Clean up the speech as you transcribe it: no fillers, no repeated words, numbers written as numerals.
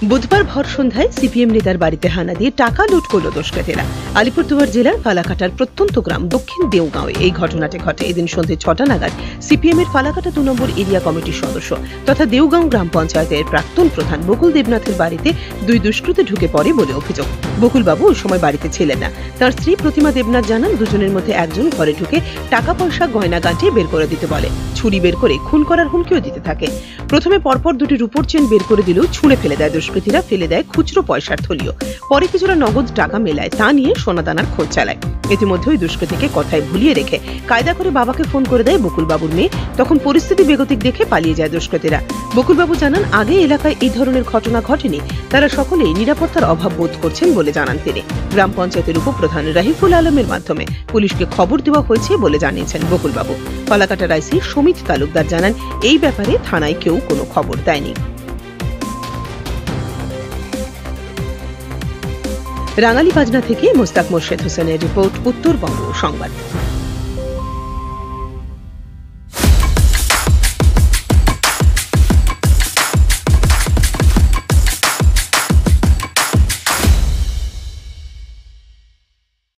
বুধবার ভর সন্ধ্যায় সিপিএম নেতার বাড়িতে হানা দিয়ে টাকা লুট করল দুষ্কৃতীরা। আলিপুরদুয়ার জেলার ফালাকাটার প্রত্যন্ত গ্রাম দক্ষিণ দেওগাঁওয়ে এই ঘটনাটি ঘটে। এদিন সন্ধ্যে ৬টা নাগাদ সিপিএম এর ফালাকাটা ২ নম্বর এরিয়া কমিটির সদস্য তথা দেওগাঁও গ্রাম পঞ্চায়েতের প্রাক্তন প্রধান বকুল দেবনাথের বাড়িতে দুই দুষ্কৃতী ঢুকে পড়ে বলে অভিযোগ। বকুলবাবু ওই সময় বাড়িতে ছিলেন না। তার স্ত্রী প্রতিমা দেবনাথ জানান, দুজনের মধ্যে একজন ঘরে ঢুকে টাকা পয়সা গয়না গাঁটে বের করে দিতে বলে, ছুরি বের করে খুন করার হুমকিও দিতে থাকে। প্রথমে পরপর দুটি রূপোর চেন বের করে দিলেও ছুঁড়ে ফেলে দেয় দুষ্কৃতীরা, ফেলে দেয় খুচরো পয়সার থলিও। পরে কিছুটা নগদ টাকা মেলায়, তা নিয়ে সোনাদানার খোঁজ চালায়। ইতিমধ্যে ওই দুষ্কৃতীকে কথায় ভুলিয়ে রেখে কায়দা করে বাবাকে ফোন করে দেয় বকুলবাবুর মেয়ে। তখন পরিস্থিতি বেগতিক দেখে পালিয়ে যায় দুষ্কৃতীরা। বকুলবাবু জানান, আগে এলাকায় এই ধরনের ঘটনা ঘটেনি। তারা সকলেই নিরাপত্তার অভাব বোধ করছেন বলে জানান তিনি। গ্রাম পঞ্চায়েতের উপপ্রধান রাহিফুল আলমের মাধ্যমে পুলিশকে খবর দেওয়া হয়েছে বলে জানিয়েছেন বকুলবাবু। ফালাকাটার আইসি সমিত তালুকদার জানান, এই ব্যাপারে থানায় কেউ কোনো খবর দেয়নি। রাঙালি বাজনা থেকে মোস্তাক মোর্শেদ হোসেনের রিপোর্ট, উত্তরবঙ্গ সংবাদ।